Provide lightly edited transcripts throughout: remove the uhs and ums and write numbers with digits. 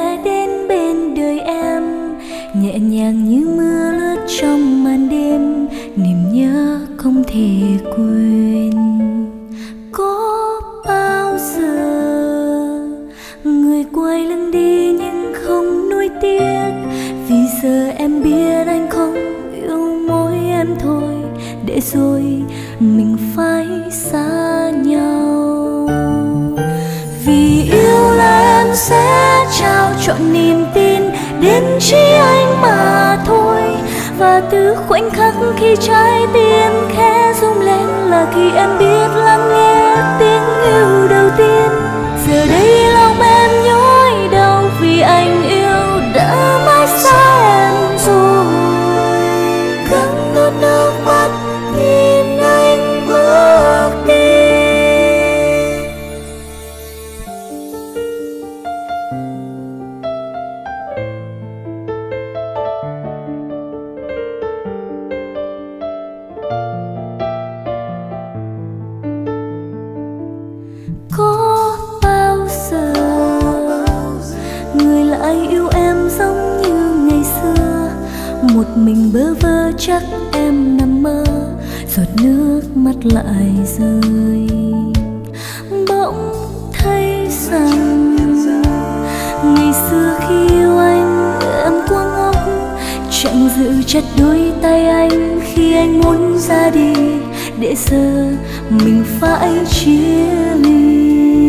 sẽ đến bên đời em, nhẹ nhàng như mưa lướt trong màn đêm, niềm nhớ không thể quên. Có bao giờ người quay lưng đi nhưng không nuối tiếc, vì giờ em biết anh không yêu mỗi em thôi, để rồi mình phải xa nhau. Vì yêu là em sẽ trao trọn niềm tin đến chỉ anh mà thôi, và từ khoảnh khắc khi trái tim khẽ rung lên là khi em biết lắng nghe tiếng yêu đầu tiên. Giờ đây lòng em nhói đau vì anh yêu đã mãi xa em rồi, gắng nuốt nước mắt nhìn anh bước đi. Có bao giờ người lại yêu em giống như ngày xưa, một mình bơ vơ chắc em nằm mơ, giọt nước mắt lại rơi. Bỗng thấy rằng ngày xưa khi yêu anh em quá ngốc, chẳng giữ chặt đôi tay anh khi anh muốn ra đi, để giờ mình phải chia ly.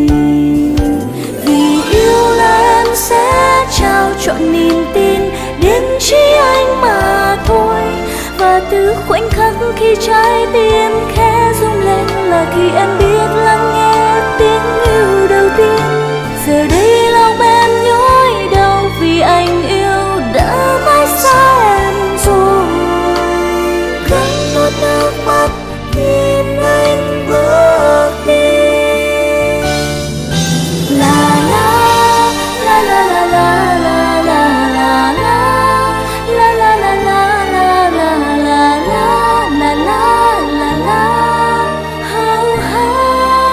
Vì yêu là em sẽ trao trọn niềm tin đến chỉ anh mà thôi, và từ khoảnh khắc khi trái tim khẽ rung lên là khi em biết lắng nghe tiếng yêu đầu tiên. Giờ đây lòng em nhói đau vì anh yêu đã mãi xa em rồi, gắng nuốt nước mắt nhìn anh bước đi. La la la la la la la la la la la la la la la la la la la hao hao.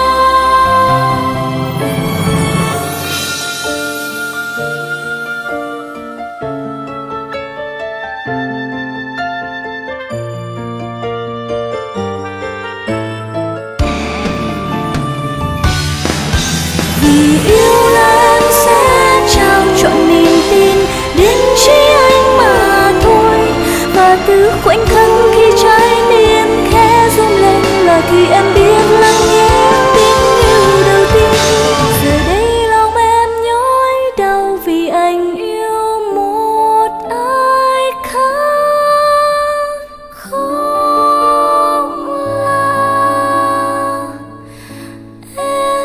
Vì yêu là em sẽ trao trọn niềm tin đến chỉ anh mà thôi, và từ khoảnh khắc khi trái tim khẽ rung lên là khi em biết lắng nghe tiếng yêu đầu tiên. Giờ đây lòng em nhói đau vì anh yêu một ai khác, không là em.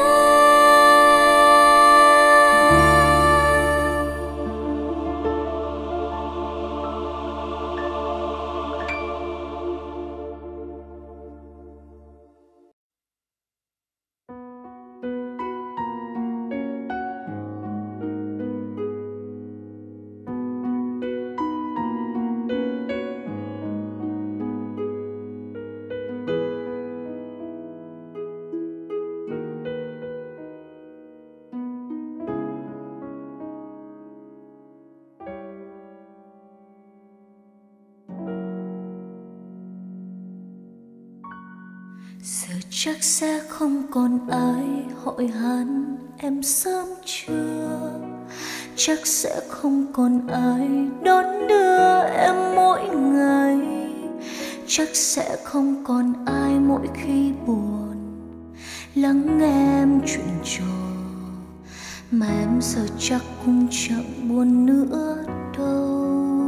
Giờ chắc sẽ không còn ai hỏi han em sớm chưa, chắc sẽ không còn ai đón đưa em mỗi ngày, chắc sẽ không còn ai mỗi khi buồn lắng nghe em chuyện trò, mà em giờ chắc cũng chẳng buồn nữa đâu.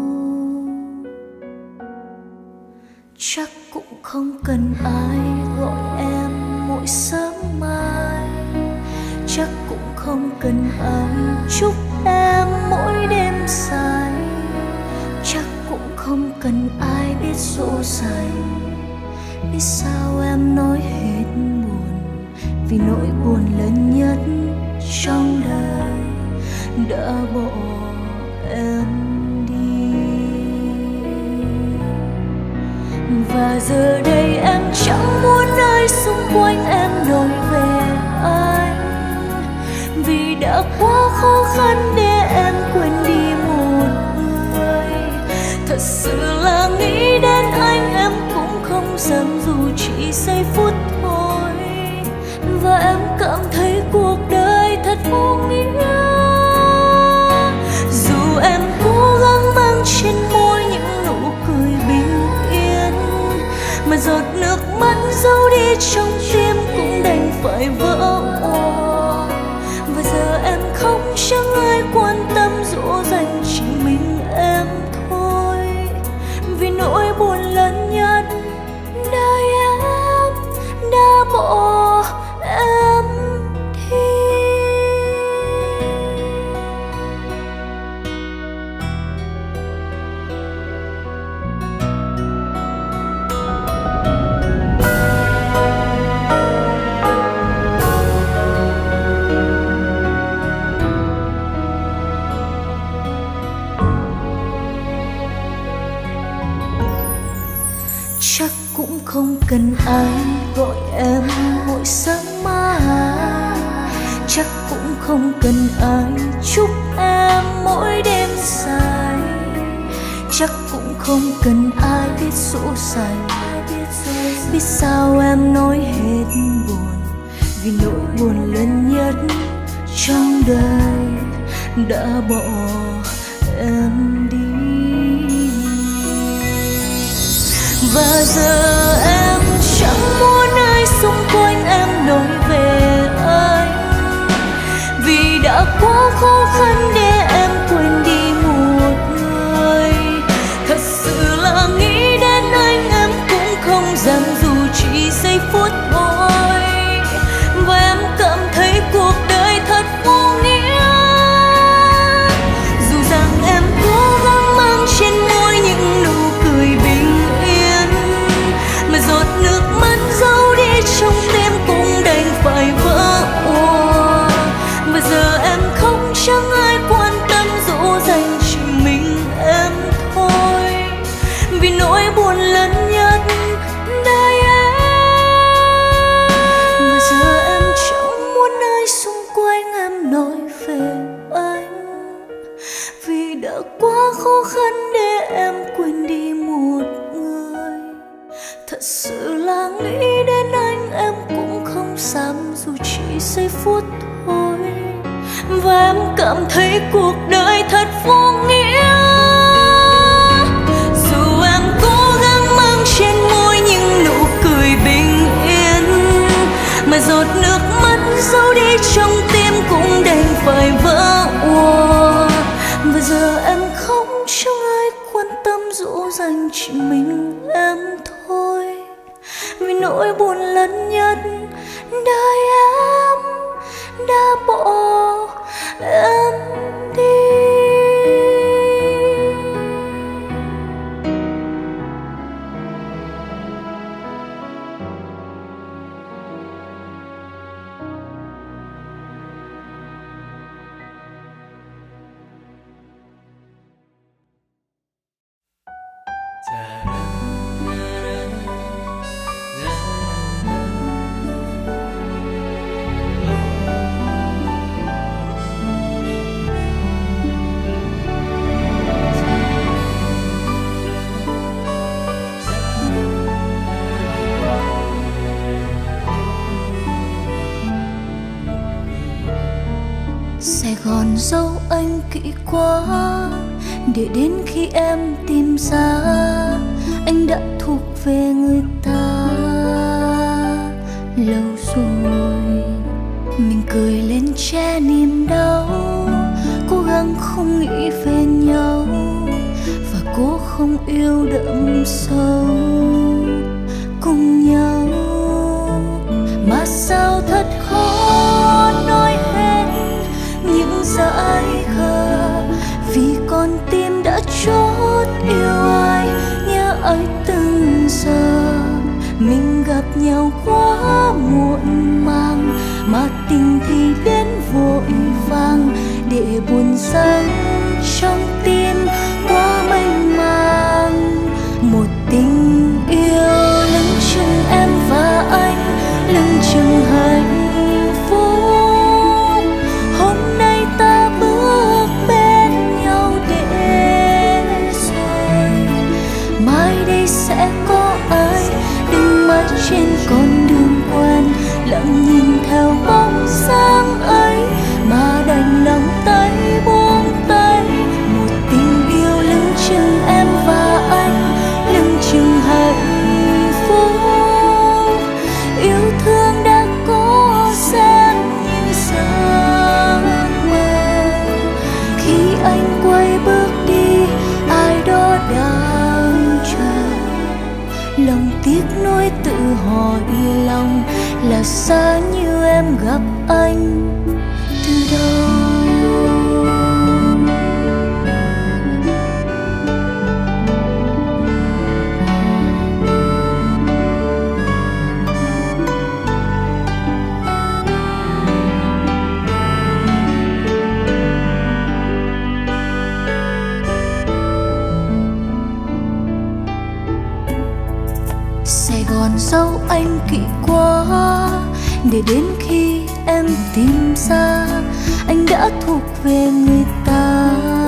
Chắc cũng không cần ai gọi em mỗi sớm mai, chắc cũng không cần ai chúc em mỗi đêm dài, chắc cũng không cần ai biết dỗ dành. Biết sao em nói hết buồn, vì nỗi buồn lớn nhất trong đời đã bỏ em đi. Và giờ đây em chẳng muốn ai xung quanh em nói về anh, vì đã quá khó khăn để em đi trong tim cũng đành phải vỡ òa. Và giờ em khóc chẳng ai quan tâm, dỗ dành chỉ mình em thôi. Vì nỗi buồn lớn nhất đời em đã bỏ em đi. Chắc cũng không cần ai gọi em mỗi sáng mai, chắc cũng không cần ai chúc em mỗi đêm dài, chắc cũng không cần ai biết dỗ dành. Biết sao em nói hết buồn, vì nỗi buồn lớn nhất trong đời đã bỏ em đi. Và giờ em chẳng muốn ai xung quanh em nói về anh, vì đã quá khó khăn để em quên đi một người. Thật sự là nghĩ đến anh em cũng không dám dù chỉ giây phút thôi. Và em cảm thấy cuộc đời thật vô nghĩa, dù rằng em cố gắng mang trên môi những nụ cười bình yên, mà giọt nước mắt giấu đi trong tim cũng đành phải vỡ òa. Và giờ em khóc chẳng ai quan tâm, dỗ dành chỉ mình em thôi. Vì nỗi buồn lớn nhất đời em. Và giờ em chẳng muốn ai xung quanh em nói về anh, vì đã quá khó khăn để em quên đi một người. Thật sự là nghĩ đến anh em cũng không dám dù chỉ giây phút thôi. Và em cảm thấy cuộc đời thật vô nghĩa, dù em cố gắng mang trên môi những nụ cười bình yên, mà giọt nước mắt giấu đi trong tim cũng đành phải vỡ òa. Và giờ em khóc chẳng ai quan tâm, dỗ dành chỉ mình em thôi. Vì nỗi buồn lớn nhất đời em đã bỏ em đi. Sài Gòn dấu anh kỹ quá, để đến khi em tìm ra anh đã thuộc về người ta lâu rồi. Mình cười lên che niềm đau, cố gắng không nghĩ về nhau và cố không yêu đậm sâu cùng nhau. Mà sao thật khó nói hết những dại khờ, vì con tim đã chót yêu ai, nhớ ai từng giờ. Mình gặp nhau quá muộn màng, mà tình thì đến vội vàng, để buồn dâng trong tim quá mênh mang. Một tình yêu lưng chừng em và anh, lưng chừng hạnh phúc. Hôm nay ta bước bên nhau để rồi mai đây sẽ có ai đứng mãi trên con đường quen, lặng nhìn theo bóng dáng ấy mà đành lòng tay buông tay. anh quay bước đi, ai đó đang chờ. Lòng tiếc nuối tự hỏi lòng, là xa như em gặp anh từ đâu. Sài Gòn dẫu anh kỵ quá, để đến khi em tìm ra anh đã thuộc về người ta.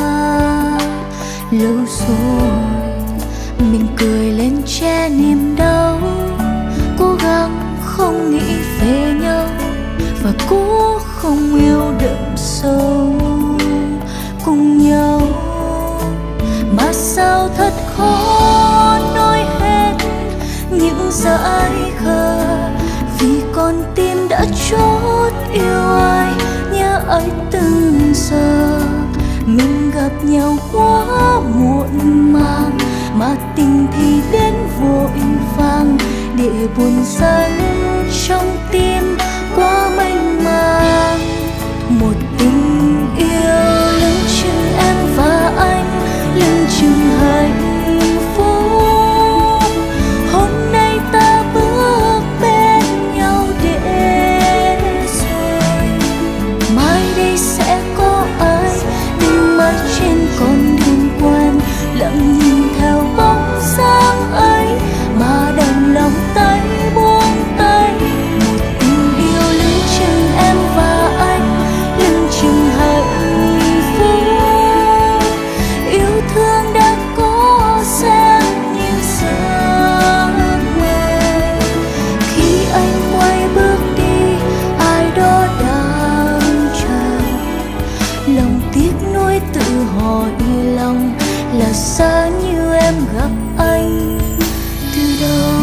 Lâu rồi mình cười lên che niềm đau, cố gắng không nghĩ về nhau và cố không yêu đậm sâu cùng nhau. Mà sao thật khó nói hết những dại khờ, vì con tim đã chót yêu ai, nhớ ai từng giờ. Mình gặp nhau quá muộn màng, mà tình thì đến vội vàng, để buồn dần trong tim quá mênh mang. Một tình yêu lưng chừng em và anh, lưng chừng hạnh phúc. Hôm nay ta bước bên nhau để rồi mai đây sẽ có ai đứng mãi trên con đường quen, lặng nhìn theo bóng dáng ấy mà đành lòng tay buông tay. Một tình yêu lưng chừng em và anh, lưng chừng hạnh phúc. Yêu thương đã có xem như giấc mơ, khi anh quay bước đi, ai đó đang chờ. Lòng tiếc nuối tự hỏi lòng, là xa như em gặp anh từ đâu.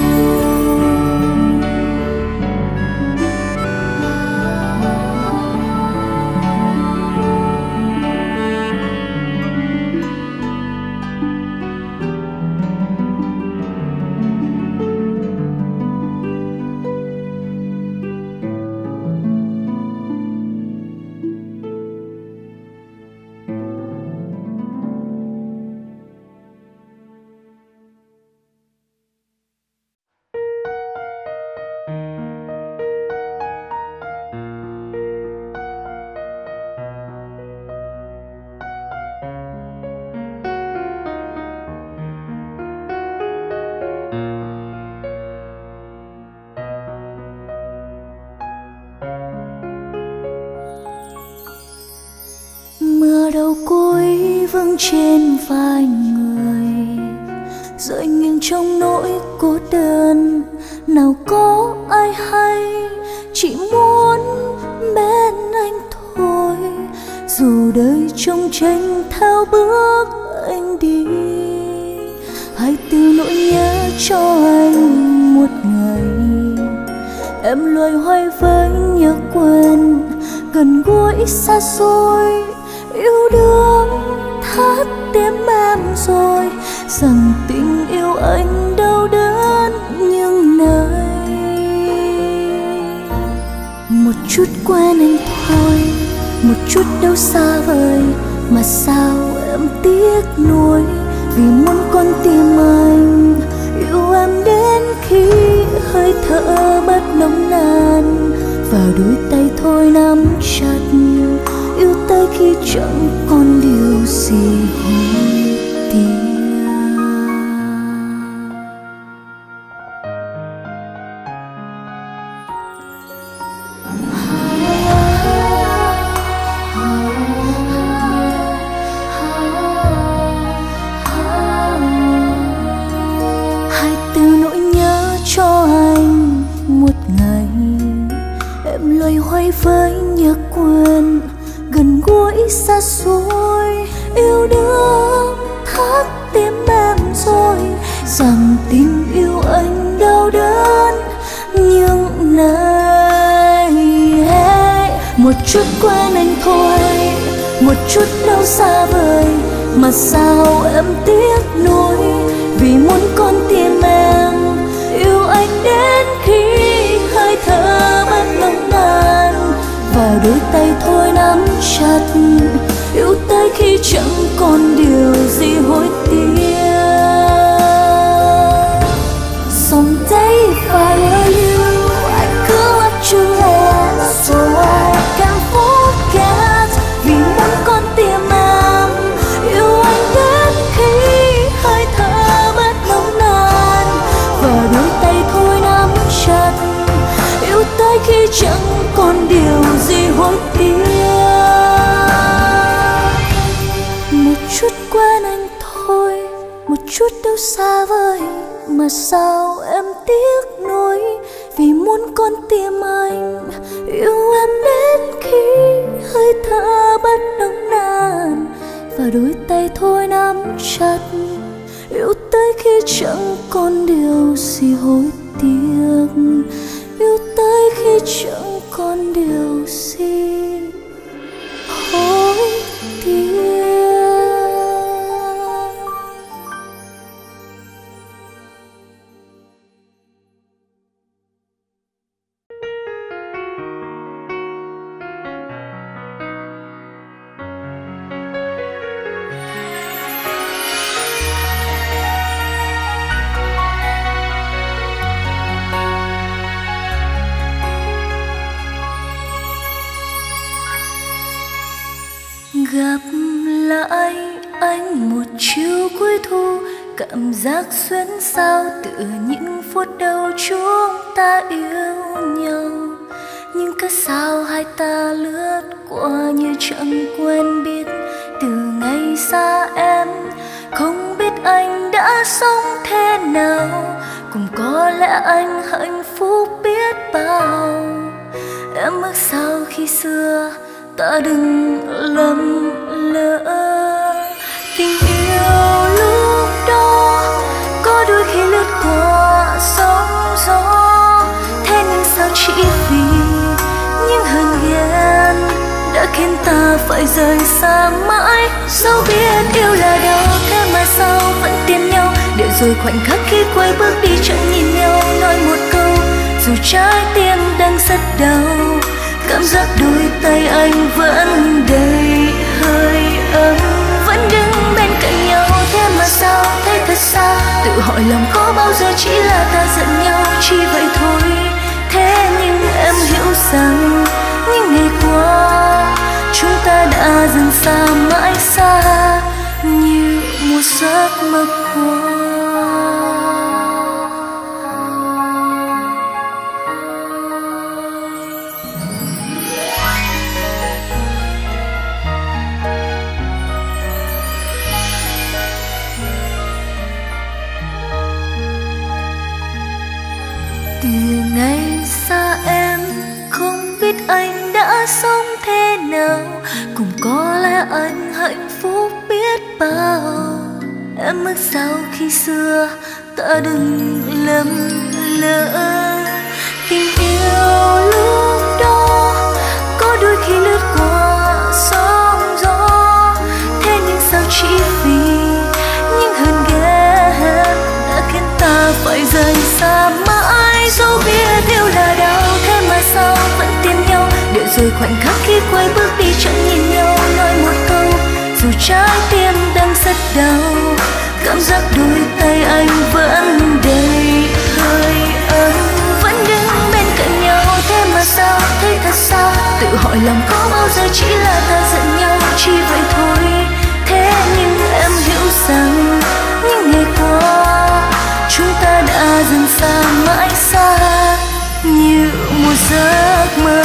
Mưa đầu cuối vững trên vai người, rơi nghiêng trong nỗi cô đơn. Nào có ai hay, chỉ muốn bên anh thôi. Dù đời trông tranh theo bước anh đi, hãy từ nỗi nhớ cho anh một ngày. Em loay hoay với nhớ quên, gần gũi xa xôi. Yêu đương thắt tim em rồi, rằng tình yêu anh đau đớn nhưng này. Một chút quen anh thôi, một chút đâu xa vời, mà sao em tiếc nuối. Vì muốn con tim anh yêu em đến khi hơi thở bất nồng nàn, và đôi tay thôi nắm chặt, yêu tới khi chẳng còn điều gì hối tiếc. Hãy từ nỗi nhớ cho anh một ngày. Em loay hoay với nhớ quên, gần gũi xa xôi. Yêu đương thắt tim em rồi, rằng tình yêu anh đau đớn nhưng này. Một chút quen anh thôi, một chút đâu xa vời, mà sao em tiếc nuối, vì muốn con tim em yêu anh đến khi hơi thở bắt nồng nàn, và đôi tay thôi nắm chặt, yêu tới khi chẳng còn điều gì hối tiếc. Someday if I were you, I could let you in so I can forget, vì muốn con tim em yêu anh đến khi hơi thở bắt nồng nàn, và đôi tay thôi nắm chặt, yêu tới khi chẳng còn điều gì hối tiếc. Một chút quên anh thôi, một chút đâu xa vời, mà sao em tiếc nuối, vì muốn con tim anh yêu em đến khi hơi thở bắt nồng nàn, và đôi tay thôi nắm chặt, yêu tới khi chẳng còn điều gì hối tiếc, yêu tới khi chẳng còn điều gì hối tiếc. Gặp lại anh một chiều cuối thu, cảm giác xuyến sao từ những phút đầu chúng ta yêu nhau. Nhưng cớ sao hai ta lướt qua như chẳng quen biết, từ ngày xa em không biết anh đã sống thế nào, cũng có lẽ anh hạnh phúc biết bao. Em ước sao khi xưa ta đừng lầm lỡ, tình yêu lúc đó có đôi khi lướt qua sóng gió, thế nhưng sao chỉ vì những hờn ghen đã khiến ta phải rời xa mãi. Dẫu biết yêu là đau, thế mà sao vẫn tìm nhau, để rồi khoảnh khắc khi quay bước đi chẳng nhìn nhau nói một câu, dù trái tim đang rất đau. Cảm giác đôi tay anh vẫn đầy hơi ấm, vẫn đứng bên cạnh nhau, thế mà sao thấy thật xa. Tự hỏi lòng có bao giờ chỉ là ta giận nhau chỉ vậy thôi. Thế nhưng em hiểu rằng những ngày qua chúng ta đã dần xa mãi xa, như một giấc mơ qua. Từ ngày xa em không biết anh đã sống thế nào, cũng có lẽ anh hạnh phúc biết bao. Em ước sao khi xưa ta đừng lầm lỡ, tình yêu lúc đó có đôi khi lướt qua sóng gió, thế nhưng sao chỉ vì những hờn ghen đã khiến ta phải rời xa mãi. Dẫu biết yêu là đau, thế mà sao vẫn tìm nhau, để rồi khoảnh khắc khi quay bước đi chẳng nhìn nhau nói một câu, dù trái tim đang rất đau. Cảm giác đôi tay anh vẫn đầy hơi ấm, vẫn đứng bên cạnh nhau, thế mà sao thấy thật xa. Tự hỏi lòng có bao giờ chỉ là ta giận nhau chỉ vậy thôi. Thế nhưng em hiểu rằng những ngày qua chúng ta đã dần xa mãi xa, như một giấc mơ.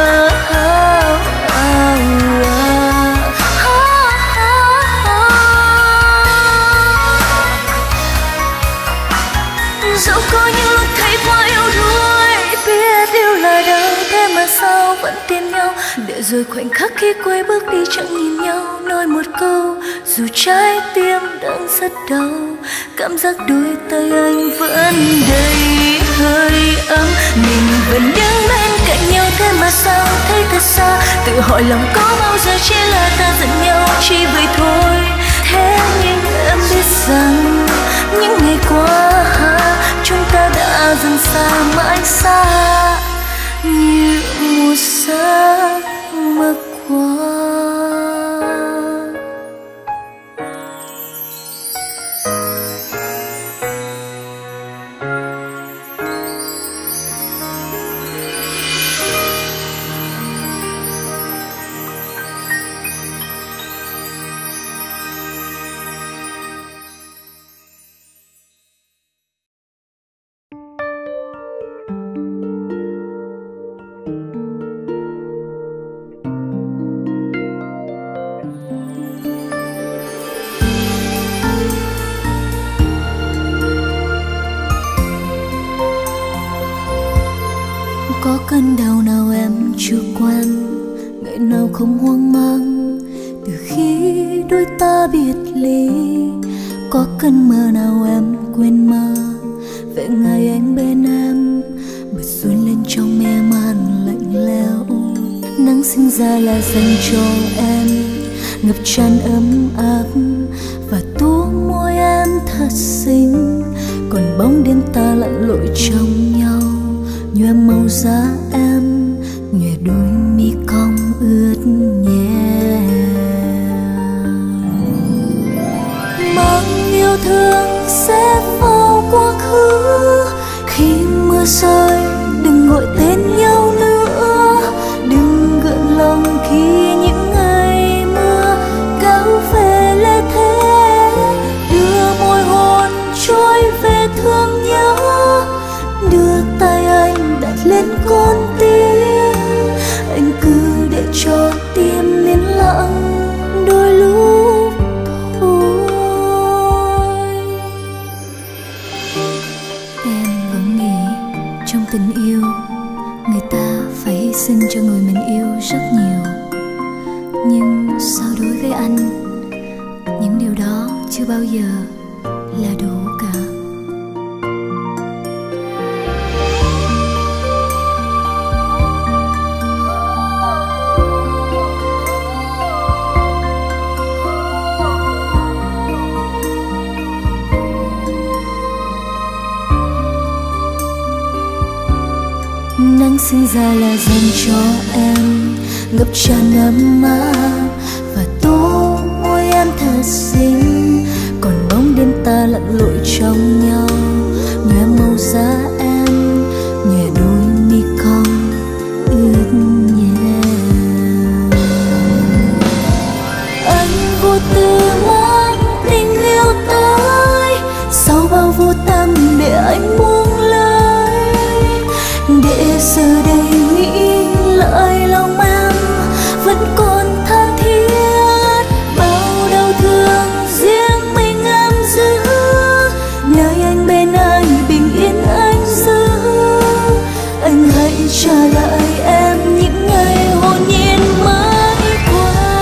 Dẫu có những lúc thấy quá yếu đuối, biết yêu là đau, thế mà sao vẫn tìm nhau, để rồi khoảnh khắc khi quay bước đi chẳng nhìn nhau nói một câu, dù trái tim đang rất đau. Cảm giác đôi tay anh vẫn đầy hơi ấm. Mình vẫn đứng bên cạnh nhau thế mà sao thấy thật xa. Tự hỏi lòng có bao giờ chỉ là ta giận nhau chỉ vậy thôi. Thế nhưng em biết rằng những ngày qua chúng ta đã dần xa mãi xa như mùa xa mất qua. Có cơn đau nào em chưa quen, ngày nào không hoang mang từ khi đôi ta biệt ly. Có cơn mơ nào em quên mơ về ngày anh bên em, bật xuân lên trong mê man lạnh lẽo. Nắng sinh ra là dành cho em, ngập tràn ấm áp và tô môi em thật xinh. Còn bóng đêm ta lặn lội trong nhau, nhòe màu da em, nhòe đôi mi cong ướt nhẹ. Mang yêu thương sẽ vào quá khứ, khi mưa rơi đừng gọi tên nhau nữa. Đừng gợn lòng khi những ngày mưa kéo về lê thế. Đưa môi hôn trôi về thương nhớ, đưa tay anh đặt lên con tim. Anh cứ để cho tim nín lặng đôi lúc thôi. Em vẫn nghĩ trong tình yêu người ta phải hy sinh cho người mình yêu rất nhiều. Nhưng sao đối với anh, những điều đó chưa bao giờ là đủ cả. Nắng sinh ra là dành cho em, ngập tràn ấm áp và tô môi em thật xinh. Còn bóng đêm ta lặn lội trong nhau, nhòe màu da em, nhòe đôi mi cong ướt nhẹ. Anh vô tư mang tình yêu tới, sau bao vô tâm để anh buông lời. Để giờ đây nghĩ lại lòng em vẫn còn tha thiết. Bao đau thương riêng mình em giữ, nơi anh bên anh bình yên anh giữ. Anh hãy trả lại em những ngày hồn nhiên mới qua.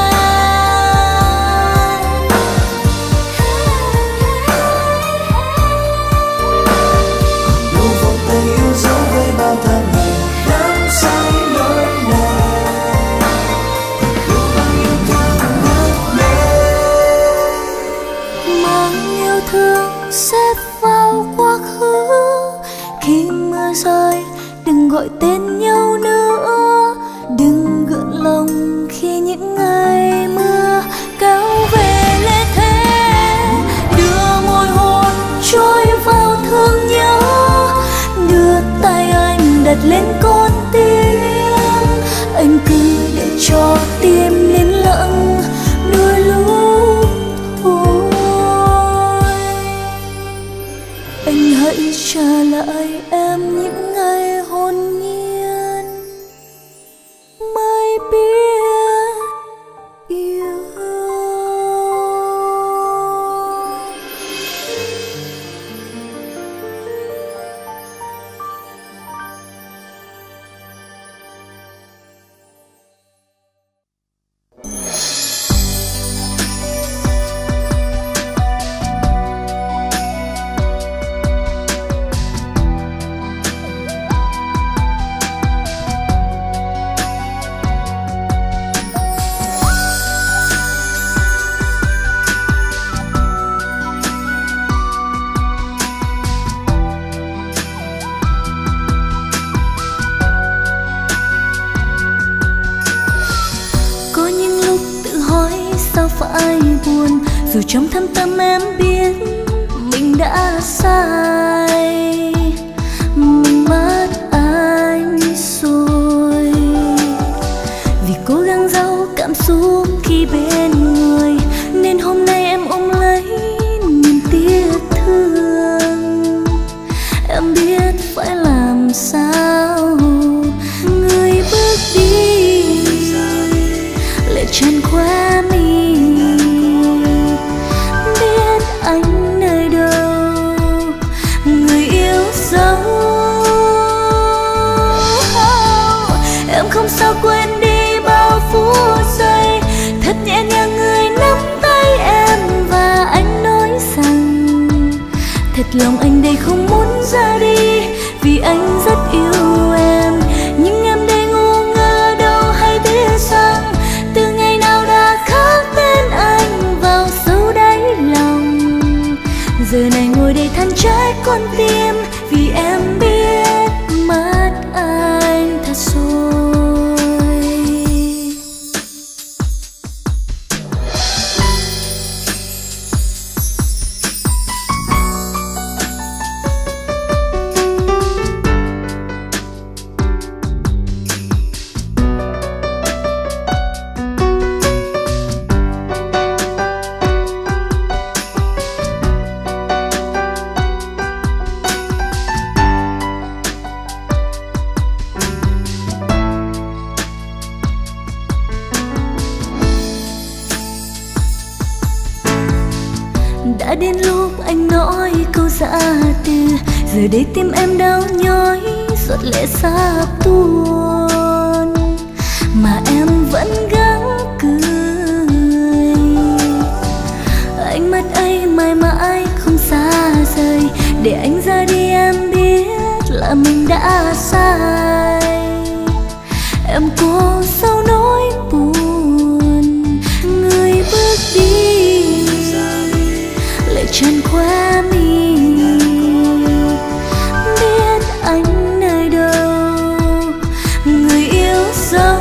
Đủ vòng tay yêu dấu với bao tháng ngày đắm say nỗi này. Đủ bao yêu thương ngất ngây. Mang yêu thương xếp vào quá khứ, khi mưa rơi đừng gọi tên nhau nữa. Đừng gợn lòng khi những ngày mưa kéo về lê thế. Đưa môi hôn trôi vào thương nhớ, đưa tay anh đặt lên con tim. Anh cứ để cho tim nín lặng đôi lúc thôi. Anh hãy trả lại em những ngày hồn nhiên mới biết yêu. ai buồn, dù trong thâm tâm em biết mình đã sai, mình mất anh rồi. Vì cố gắng giấu cảm xúc khi bên người, nên hôm nay em ôm lấy niềm tiếc thương. Em biết phải làm sao, người bước đi lệ tràn qua mi. Biết anh nơi đâu, người yêu dấu. Em không sao quên đi bao phút giây, thật nhẹ nhàng người nắm tay em và anh nói rằng thật lòng anh đây không muốn ra đi, vì anh rất yêu em. Nhưng em đây ngu ngơ đâu hay biết rằng từ ngày nào đã khắc tên anh vào sâu đáy lòng. Giờ này ngồi đây than trách con tim, vì em biết mất anh thật rồi. Đã đến lúc anh nói câu giã từ, giờ đây tim em đau nhói, giọt lệ sắp tuôn mà em vẫn gắng cười. Ánh mắt ấy mãi mãi không xa rời, để anh ra đi em biết là mình đã sai. Em có sao nỗi buồn, người bước đi lệ tràn qua mi. Biết anh nơi đâu, người yêu dấu.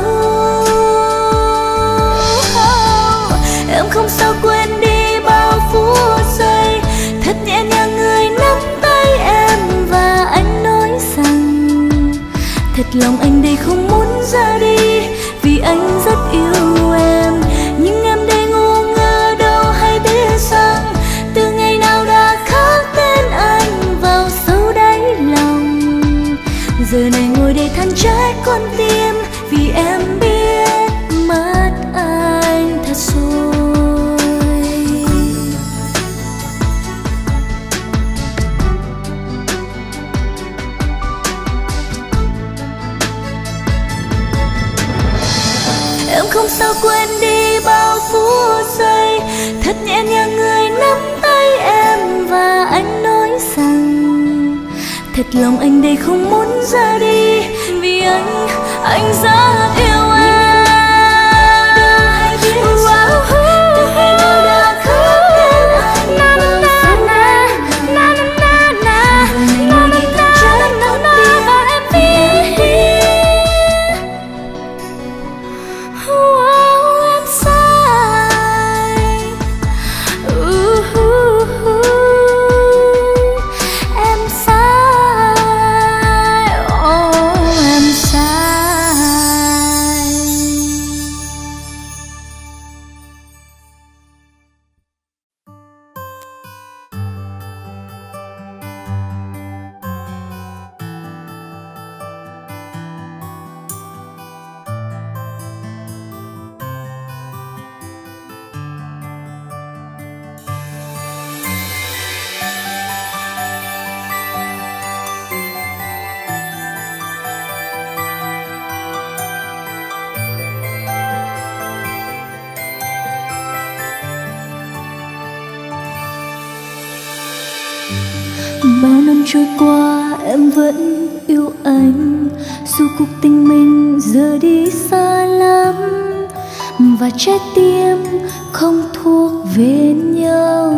Em không sao quên đi bao phút giây, thật nhẹ nhàng người nắm tay em và anh nói rằng thật lòng anh đây không muốn ra đi, vì anh rất yêu em. Nhưng em đây ngu ngơ đâu hay biết rằng từ ngày nào đã khắc tên anh vào sâu đáy lòng. Giờ này ngồi đây than trách con tim, vì em biết mất anh thật rồi. Em không sao quên đi bao phút giây, thật nhẹ nhàng người nắm tay em và anh nói rằng thật lòng anh đây không muốn ra đi, vì anh rất yêu em. Bao năm trôi qua em vẫn yêu anh, dù cuộc tình mình giờ đi xa lắm và trái tim không thuộc về nhau.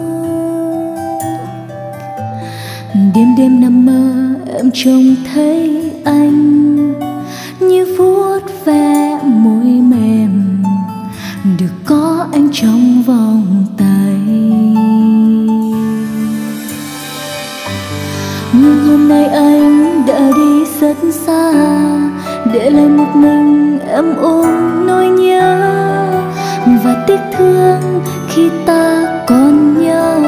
Đêm đêm nằm mơ em trông thấy anh như vuốt ve môi mềm, được có anh trong vòng tay. Nhưng hôm nay anh đã đi rất xa, để lại một mình em ôm nỗi nhớ và tiếc thương khi ta còn nhau.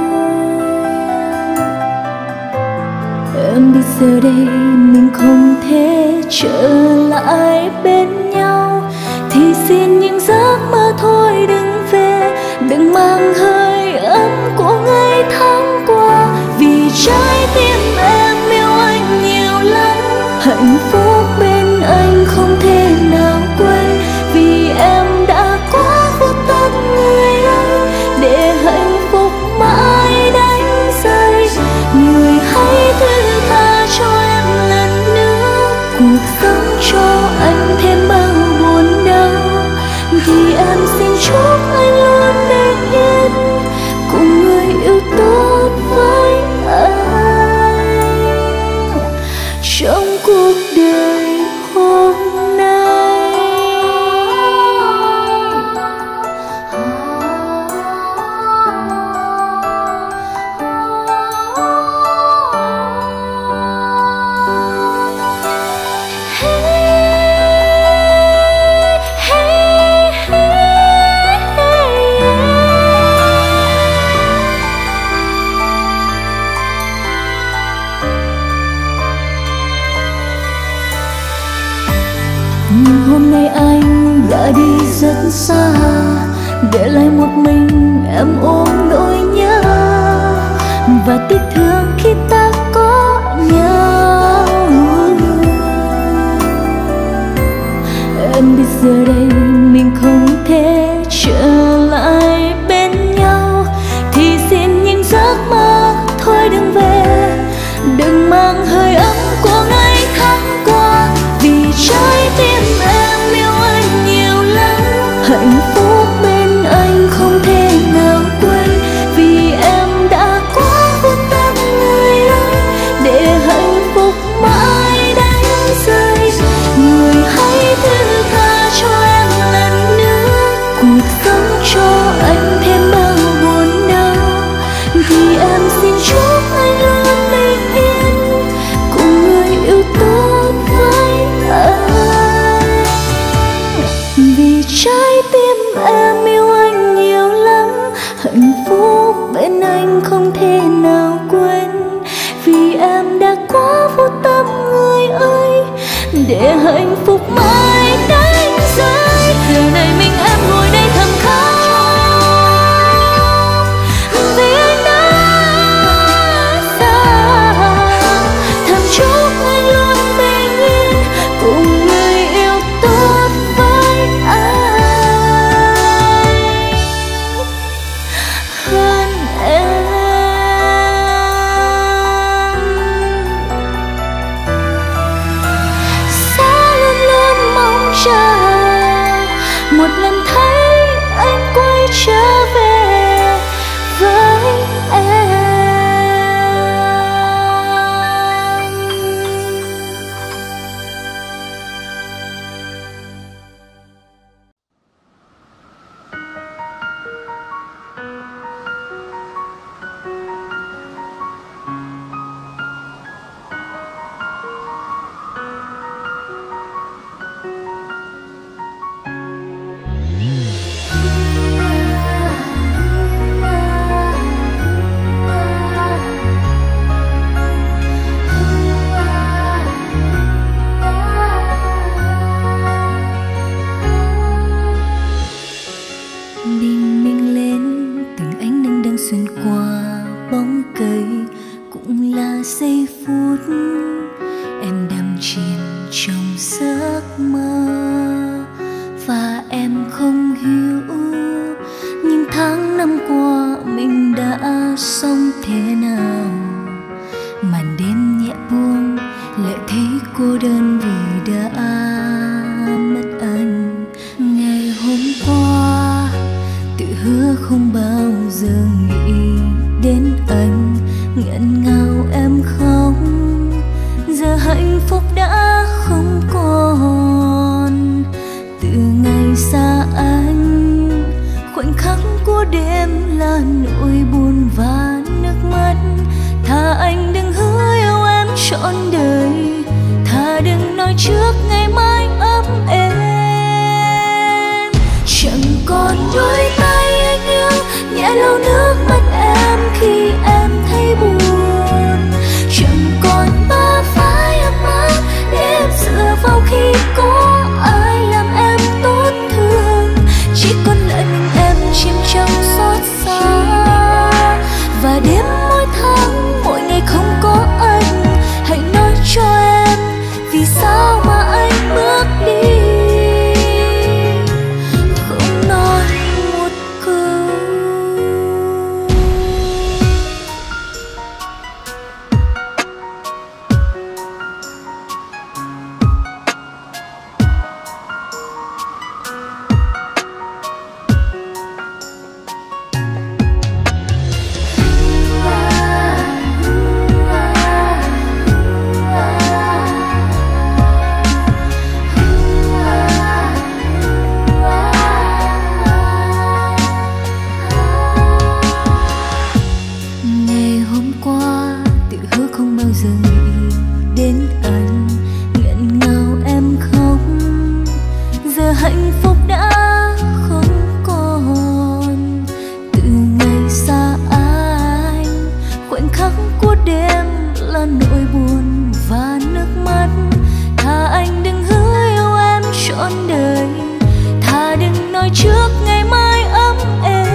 Em biết giờ đây mình không thể trở lại bên nhau, thì xin những giấc mơ thôi đừng về, đừng mang hơi ấm của ngày tháng qua. Vì trái tim em yêu anh nhiều lắm, hạnh phúc bên anh không thể nào quên. Vì em đã quá vô tâm người ơi, để hạnh phúc mãi đánh rơi. Người hãy thứ tha cho em lần nữa, cuộc sống cho anh thêm bao buồn đau. Thì em xin chúc anh luôn bình yên cùng người yêu tốt với anh trong cuộc đời hôm nay. Nhưng hôm nay anh đã đi rất xa, để lại một mình em ôm nỗi nhớ và tiếc thương khi ta có nhau. Em biết giờ đây mình không thể trở lại bên nhau, thì xin những giấc mơ thôi đừng về, đừng mang hơi ấm của ngày tháng qua. Vì trái tim em yêu anh nhiều lắm, hạnh phúc bên anh không thể nào quên. Vì em đã quá vô tâm người ơi, để hạnh phúc mãi đánh rơi. Người hãy thứ tha cho em lần nữa, cuộc sống cho anh thêm bao buồn đau. Thì em xin chúc anh luôn bình yên cùng người yêu tốt với anh. Vì trái tim em yêu anh nhiều lắm, hạnh phúc bên anh không thể nào quên. Vì em đã quá vô tâm người ơi, để hạnh phúc mãi đánh rơi. Giờ này mình em ngồi đây thầm khóc, vì anh đã xa. Thầm chúc anh luôn bình yên cùng người yêu tốt với anh hơn em. Sẽ luôn luôn mong chờ một lần thấy anh quay trở về với em. Bình minh lên, từng ánh nắng đang xuyên qua bóng cây, cũng là giây phút em đắm chìm trong giấc mơ. Và em không hiểu những tháng năm qua mình đã sống thế nào. Màn đêm nhẹ buông lại thấy cô đơn vì đã mất anh. Ngày hôm qua tự hứa không bao giờ nghĩ đến anh, nghẹn ngào em khóc. Giờ hạnh phúc đã không còn, từ ngày xa anh khoảnh khắc của đêm là nỗi buồn và nước mắt. Thà anh đừng hứa yêu em trọn đời, thà đừng nói trước ngày mai ấm êm. Chẳng còn đôi tay anh yêu nhẹ lau nước mắt em khi em thấy buồn. Chẳng còn ba vai ấm áp để em dựa vào khi có ai làm em tổn thương. Chỉ còn lại mình em chìm trong xót xa, và đêm mỗi tháng mỗi ngày không có anh. Hãy nói cho em vì sao mà anh bước đi, không nói một câu. Ngày hôm qua tự hứa không bao giờ nghĩ đến anh, nghẹn ngào em khóc. Giờ hạnh phúc đã không còn. Từ ngày xa anh, khoảnh khắc của đêm là nỗi buồn và nước mắt. Thà anh đừng hứa yêu em trọn đời, thà đừng nói trước ngày mai ấm êm.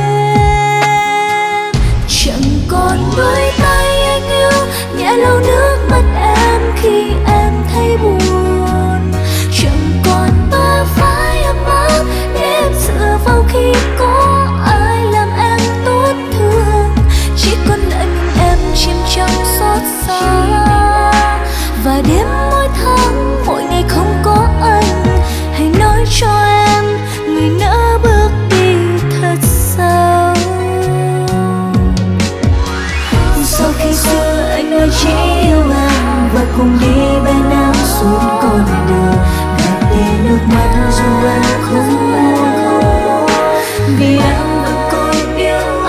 Chẳng còn đôi tay anh yêu nhẹ lau nước mắt em khi em thấy buồn. Chẳng còn ba vai ấm áp để em dựa vào khi có ai làm em tổn thương. Chỉ còn lại mình em chìm trong xót xa, và đêm mỗi tháng mỗi ngày không có anh. Hãy nói cho em người nỡ bước đi thật sao. Sau khi xưa anh nói chỉ yêu em và cùng đi bên em suốt con đường, gạt đi nước mắt dù em không muốn, vì em vẫn còn yêu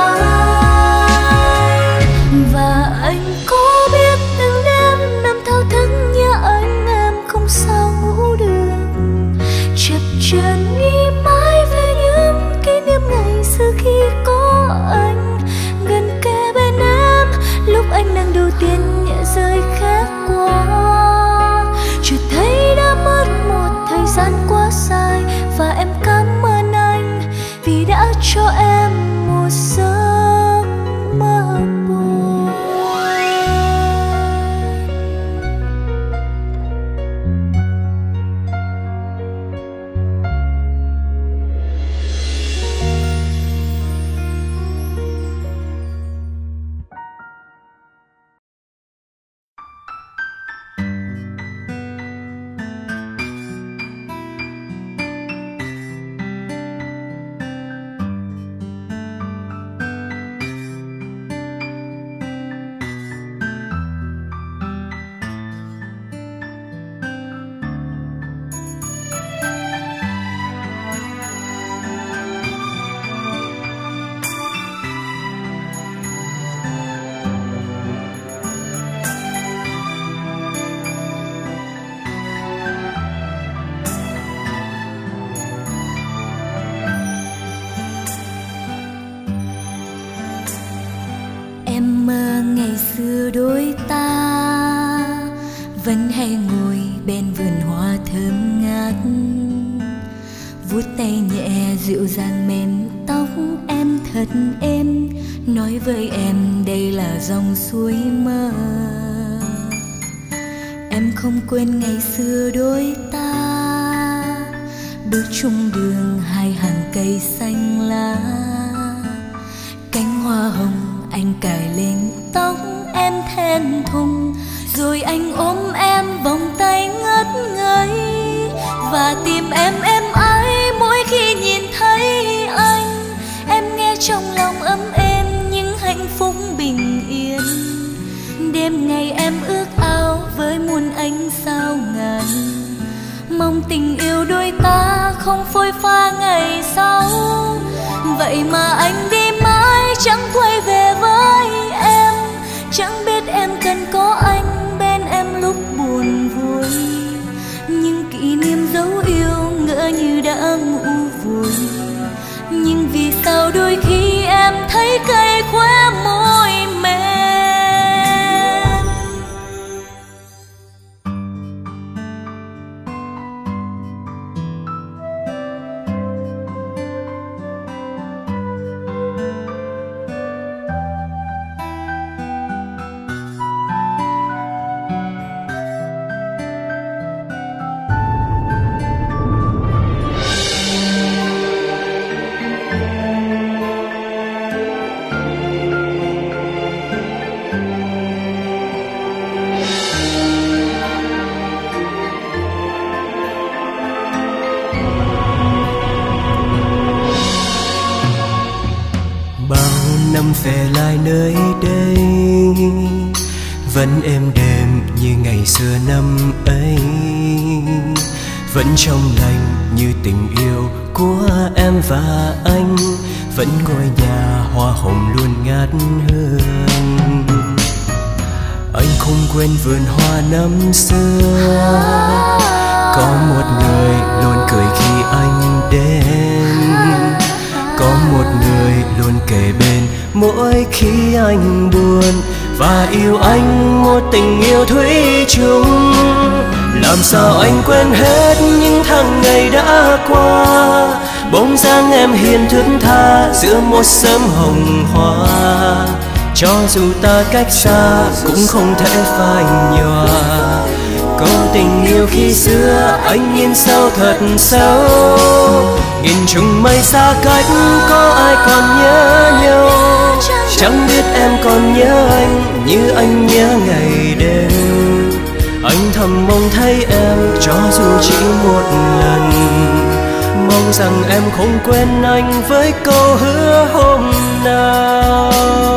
anh. Và anh có biết từng đêm nằm thao thức nhớ anh, em không sao ngủ được. Chập chờn nghĩ mãi về những kỷ niệm ngày xưa khi có anh gần kề bên em. Lúc anh đang đầu tiên nhẹ rơi khẽ qua, chợt thấy đã mất một thời gian quá dài. Và em cảm ơn anh vì đã cho em một giấc mơ buồn. Em mơ ngày xưa đôi ta vẫn hay ngồi bên vườn hoa thơm ngát, vuốt tay nhẹ dịu dàng mềm tóc em thật êm, nói với em đây là dòng suối mơ. Em không quên ngày xưa đôi ta bước chung đường hai hàng cây xanh lá, cánh hoa hồng anh cài lên tóc em thẹn thùng, rồi anh ôm em vòng tay ngất ngây, và tim em ái mỗi khi nhìn thấy anh. Em nghe trong lòng ấm êm những hạnh phúc bình yên, đêm ngày em ước ao với muôn ánh sao ngàn, mong tình yêu đôi ta không phôi pha ngày sau. Vậy mà anh đi mãi chẳng quay về với em. Chẳng biết em cần có anh bên em lúc buồn vui. Nhưng kỷ niệm dấu yêu ngỡ như đã ngủ vùi. Nhưng vì sao đôi khi em thấy cay khóe môi mềm. Năm về lại nơi đây vẫn êm đềm như ngày xưa năm ấy, vẫn trong lành như tình yêu của em và anh, vẫn ngôi nhà hoa hồng luôn ngát hương. Anh không quên vườn hoa năm xưa, có một người luôn cười khi anh đến, có một người luôn kề bên mỗi khi anh buồn, và yêu anh một tình yêu thủy chung. Làm sao anh quên hết những tháng ngày đã qua, bóng dáng em hiền thướt tha giữa một sớm hồng hoa. Cho dù ta cách xa cũng không thể phai nhòa, câu tình yêu khi xưa anh nhìn sâu thật sâu. Nghìn trùng mây xa cách có ai còn nhớ nhau, chẳng biết em còn nhớ anh như anh nhớ ngày đêm. Anh thầm mong thấy em cho dù chỉ một lần, mong rằng em không quên anh với câu hứa hôm nào.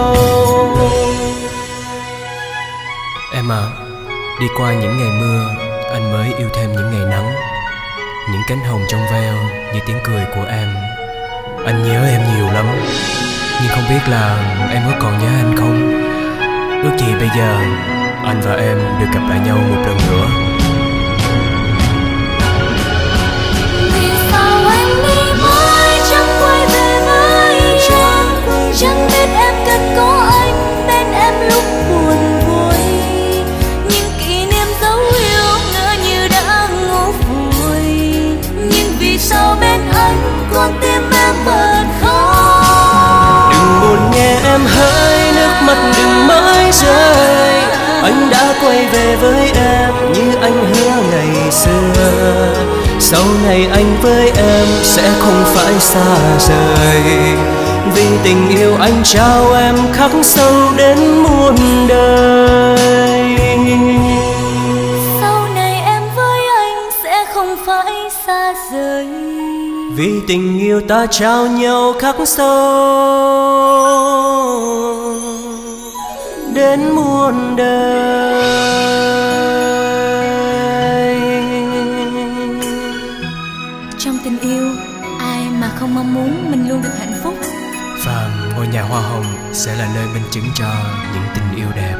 Em à, đi qua những ngày mưa anh mới yêu thêm những ngày nắng. Những cánh hồng trong veo như tiếng cười của em. Anh nhớ em nhiều lắm, nhưng không biết là em có còn nhớ anh không. Ước gì bây giờ anh và em được gặp lại nhau một lần nữa. Vì sao anh đi mãi chẳng quay về với em. Chẳng biết em cần có anh bên em lúc buồn vui. Nhưng kỷ niệm dấu yêu ngỡ như đã ngủ vùi. Nhưng vì sao bên anh con tim em bật khóc. Đừng buồn nghe em hỡi, nước mắt đừng mãi rơi. Anh đã quay về với em như anh hứa ngày xưa. Sau này anh với em sẽ không phải xa rời, vì tình yêu anh trao em khắc sâu đến muôn đời. Sau này em với anh sẽ không phải xa rời, vì tình yêu ta trao nhau khắc sâu đến muôn đời. Trong tình yêu, ai mà không mong muốn mình luôn được hạnh phúc. Và ngôi nhà hoa hồng sẽ là nơi minh chứng cho những tình yêu đẹp.